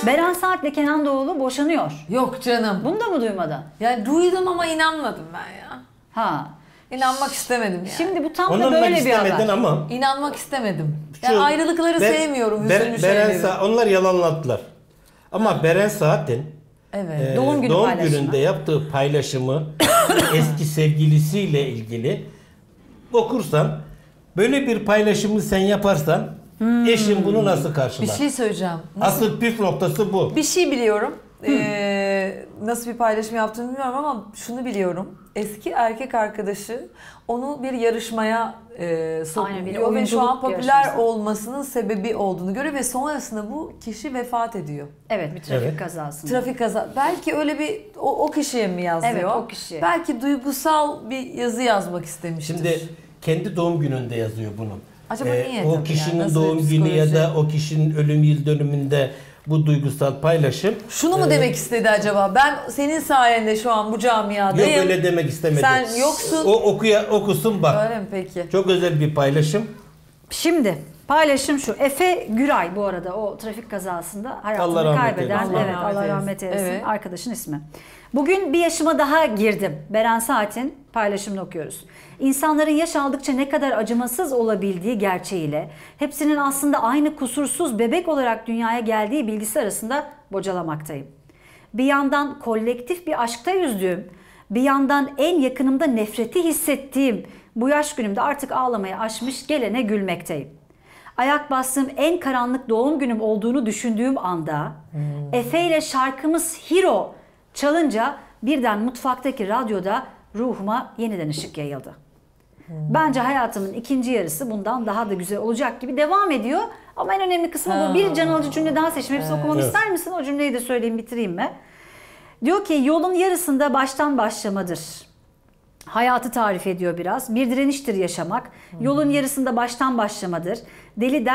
Beren Saat'le Kenan Doğulu boşanıyor. Yok canım. Bunu da mı duymadın? Yani duydum ama inanmadım ben ya. Ha. İnanmak istemedim yani. Şimdi bu tam da Onunla böyle bir istemedin haber. ama. İnanmak istemedim. Yani ayrılıkları sevmiyorum, hüzünlü şeyleri. Onlar yalanladılar. Ama Beren Saat'in Evet. Doğum gününde yaptığı paylaşımı eski sevgilisiyle ilgili okursan, böyle bir paylaşımı sen yaparsan eşin bunu nasıl karşılar? Bir şey söyleyeceğim. Asıl püf noktası bu. Bir şey biliyorum. Nasıl bir paylaşım yaptığını bilmiyorum ama şunu biliyorum. Eski erkek arkadaşı onu bir yarışmaya sokuyor ve şu an popüler olmasının sebebi olduğunu görüyor ve sonrasında bu kişi vefat ediyor. Evet, bir trafik kazasında. Trafik kaza. Belki öyle bir o kişiye mi yazıyor? Evet, o kişiye. Belki duygusal bir yazı yazmak istemiştir. Şimdi kendi doğum gününde yazıyor bunu. Acaba niye? O kişinin yani? doğum günü ya da o kişinin ölüm yıl dönümünde bu duygusal paylaşım. Şunu mu demek istedi acaba? Ben senin sayende şu an bu camiadayım. Yok, öyle demek istemedi. Sen yoksun. O okusun bak. Öyle mi peki? Çok özel bir paylaşım. Şimdi paylaşım şu. Efe Güray bu arada o trafik kazasında hayatını Allah rahmet kaybeden, eylesin. evet Allah rahmet eylesin, Evet. arkadaşın ismi. Bugün bir yaşıma daha girdim. Beren Saat'in paylaşımını okuyoruz. İnsanların yaş aldıkça ne kadar acımasız olabildiği gerçeğiyle hepsinin aslında aynı kusursuz bebek olarak dünyaya geldiği bilgisi arasında bocalamaktayım. Bir yandan kolektif bir aşkta yüzdüğüm, bir yandan en yakınımda nefreti hissettiğim bu yaş günümde artık ağlamaya aşmış gelene gülmekteyim. Ayak bastığım en karanlık doğum günüm olduğunu düşündüğüm anda Efe ile şarkımız Hero çalınca birden mutfaktaki radyoda ruhuma yeniden ışık yayıldı. Bence hayatımın ikinci yarısı bundan daha da güzel olacak gibi devam ediyor. Ama en önemli kısmı bu. Bir can alıcı cümle daha seçtim. Hepsini okumamı ister misin? O cümleyi de söyleyeyim, bitireyim mi? Diyor ki yolun yarısında baştan başlamadır. Hayatı tarif ediyor biraz. Bir direniştir yaşamak. Yolun yarısında baştan başlamadır. Deli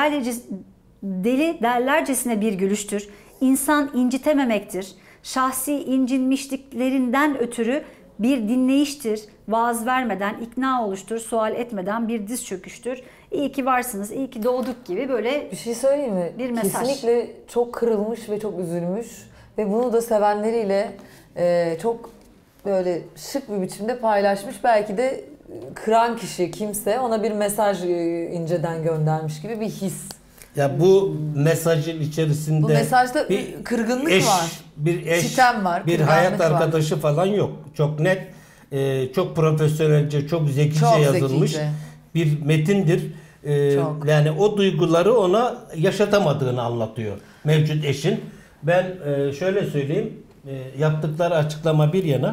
derlercesine bir gülüştür. İnsan incitememektir. Şahsi incinmişliklerinden ötürü bir dinleyiştir. Vaaz vermeden, ikna oluştur. Sual etmeden bir diz çöküştür. İyi ki varsınız, iyi ki doğduk gibi böyle Bir şey söyleyeyim mi? bir mesaj. Kesinlikle çok kırılmış ve çok üzülmüş ve bunu da sevenleriyle çok böyle şık bir biçimde paylaşmış. Belki de kıran kişi kimse ona bir mesaj inceden göndermiş gibi bir his. Ya bu mesajın içerisinde Bu mesajda bir kırgınlık eş, var. bir eş, Sitem var, bir kırgınlık hayat var. arkadaşı falan yok. Çok net, çok profesyonelce, çok zekice Çok yazılmış zekice. bir metindir. Çok. Yani o duyguları ona yaşatamadığını anlatıyor mevcut eşin. Ben şöyle söyleyeyim, yaptıkları açıklama bir yana,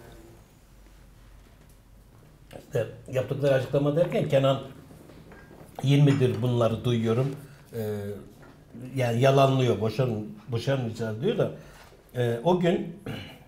işte yaptıkları açıklama derken Kenan 20'dir bunları duyuyorum. Yani yalanlıyor, boşanmayacağız diyor da o gün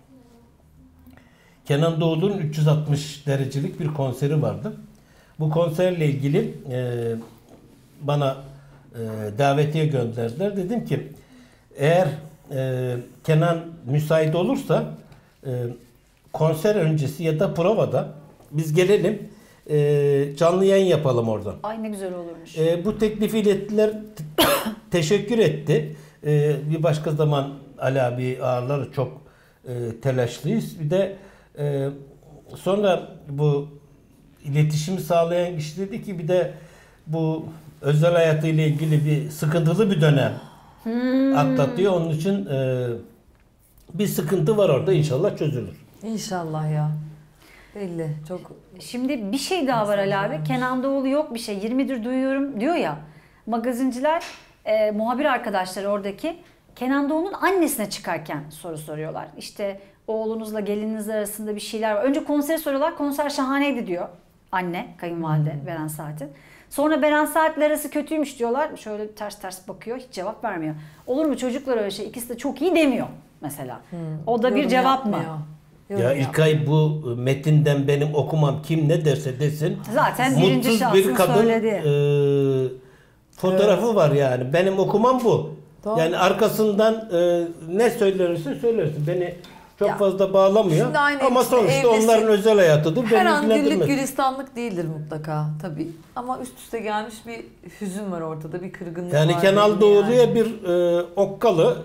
Kenan Doğulu'nun 360 derecelik bir konseri vardı. Bu konserle ilgili bana davetiye gönderdiler. Dedim ki eğer Kenan müsait olursa konser öncesi ya da provada biz gelelim, canlı yayın yapalım oradan. ay ne güzel olurmuş. Bu teklifi ilettiler. Teşekkür etti. Bir başka zaman Ali abi ağırlar, çok telaşlıyız. Bir de sonra bu iletişimi sağlayan kişi dedi ki bir de bu özel hayatıyla ilgili bir sıkıntılı bir dönem atlatıyor. Onun için bir sıkıntı var orada, inşallah çözülür. İnşallah ya. Belli. Çok. Şimdi bir şey daha var Ali abi. Kenan Doğulu yok bir şey. 20'dir duyuyorum diyor ya. Magazinciler, muhabir arkadaşları oradaki Kenan Doğulu'nun annesine çıkarken soru soruyorlar. İşte oğlunuzla gelininiz arasında bir şeyler var. Önce konseri soruyorlar. Konser şahaneydi diyor anne, kayınvalide Beren Saat'in. Sonra Beren Saat'le arası kötüymüş diyorlar. Şöyle ters ters bakıyor. Hiç cevap vermiyor. Olur mu çocuklar öyle şey? İkisi de çok iyi demiyor mesela. O da bir Yorum cevap yapmıyor. mı? Ya İlkay, bu metinden benim okumam, kim ne derse desin. Zaten birinci mutsuz şahsın bir kadın söyledi. fotoğrafı var yani. Benim okumam bu. Doğru. Yani arkasından ne söylerse söylersin. Beni çok Ya, fazla bağlamıyor. şimdi aynı Ama işte sonuçta evdesin. onların özel hayatıdır. Her Beni an güllük ilgilendirmez. gülistanlık değildir mutlaka tabii. Ama üst üste gelmiş bir hüzün var ortada, bir kırgınlık var. Yani Kenan belli Doğulu'ya yani. bir okkalı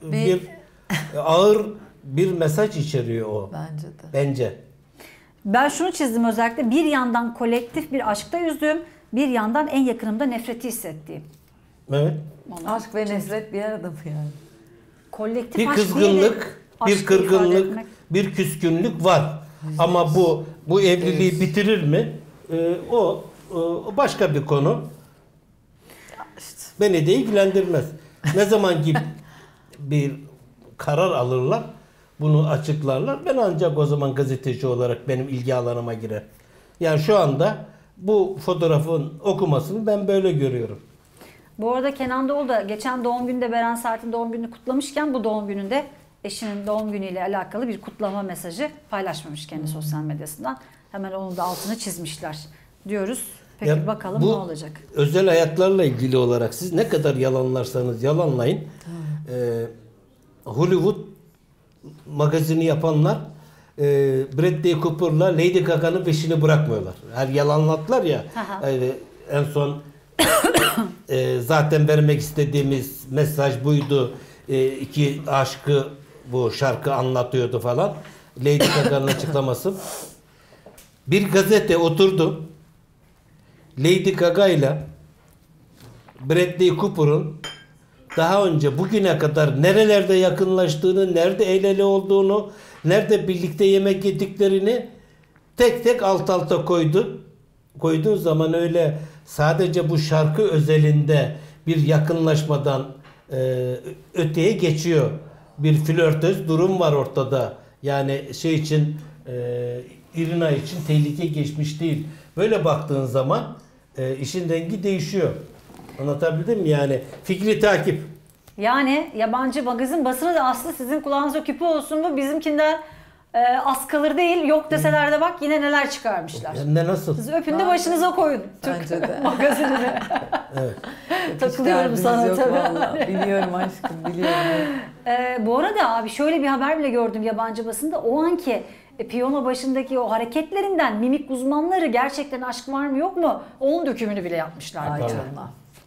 bir ağır bir mesaj içeriyor o. Bence de. Bence. Ben şunu çizdim özellikle, bir yandan kolektif bir aşkta yüzdüğüm, bir yandan en yakınımda nefreti hissettiğim. Evet. Aşk ve nefret bir arada mı yani? Kolektif Bir aşk değil de kızgınlık, bir aşkı ifade kırgınlık, etmek. bir küskünlük var. Ama bu evliliği bitirir mi? O başka bir konu. Beni de ilgilendirmez. Ne zaman ki bir karar alırlar, bunu açıklarlar. Ben ancak o zaman gazeteci olarak benim ilgi alanıma girer. Yani şu anda bu fotoğrafın okumasını ben böyle görüyorum. Bu arada Kenan Doğulu da geçen doğum gününde Beren Saat'in doğum gününü kutlamışken bu doğum gününde eşinin doğum günüyle alakalı bir kutlama mesajı paylaşmamış kendi sosyal medyasından. Hemen onun da altını çizmişler diyoruz. Peki Ya bakalım bu ne olacak? Özel hayatlarla ilgili olarak siz ne kadar yalanlarsanız yalanlayın. Hollywood magazini yapanlar Bradley Cooper'la Lady Gaga'nın peşini bırakmıyorlar. Her yalanlattılar ya. En son zaten vermek istediğimiz mesaj buydu. İki aşkı bu şarkı anlatıyordu falan. Lady Gaga'nın açıklaması. Bir gazete oturdu. Lady Gaga ile Bradley Cooper'ın daha önce bugüne kadar nerelerde yakınlaştığını, nerede el ele olduğunu, nerede birlikte yemek yediklerini tek tek alt alta koydu. Koyduğun zaman öyle sadece bu şarkı özelinde bir yakınlaşmadan öteye geçiyor. Bir flörtöz durum var ortada. Yani şey için Irina için tehlike geçmiş değil. Böyle baktığın zaman işin rengi değişiyor. Anlatabildim mi? Yani fikri takip. Yani yabancı magazin basını da aslında sizin kulağınıza küpe olsun bu bizimkinden az kalır değil. Yok deseler de bak yine neler çıkarmışlar. Hem de nasıl? Siz öpün de başınıza koyun. Bence de. Magazinini. Evet. Takılıyorum sana yok tabii. vallahi. Biliyorum aşkım, biliyorum. Bu arada abi şöyle bir haber bile gördüm yabancı basında. O anki piyano başındaki o hareketlerinden mimik uzmanları gerçekten aşk var mı yok mu? Onun dökümünü bile yapmışlar. Ay Tabii. canına.